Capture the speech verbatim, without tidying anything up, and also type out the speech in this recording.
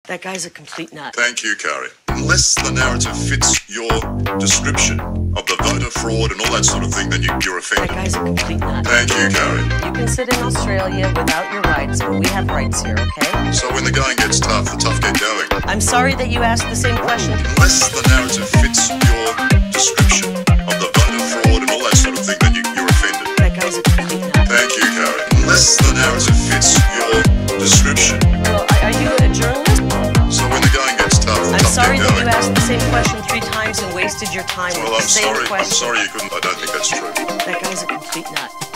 That guy's a complete nut. Thank you, Kari. Unless the narrative fits your description of the voter fraud and all that sort of thing, then you, you're That offended. guy's a complete nut. Thank you, Kari. You can sit in Australia without your rights, but we have rights here, okay? So when the going gets tough, the tough get going. I'm sorry that you asked the same question. Unless the narrative fits your description of the voter fraud and all that sort of thing, then you, you're offended. That guy's a complete nut. Thank you, Kari. Unless the narrative fits your description. Well, are, are you a journalist? So when the going gets tough, the I'm tough sorry get that going. you asked the same question three times and wasted your time Well, with I'm the same sorry. I'm question. sorry you couldn't. I don't think that's true. That guy's a complete nut.